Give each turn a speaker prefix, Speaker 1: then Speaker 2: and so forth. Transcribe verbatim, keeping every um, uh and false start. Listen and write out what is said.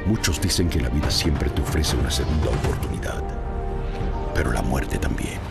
Speaker 1: Muchos dicen que la vida siempre te ofrece una segunda oportunidad, pero la muerte también.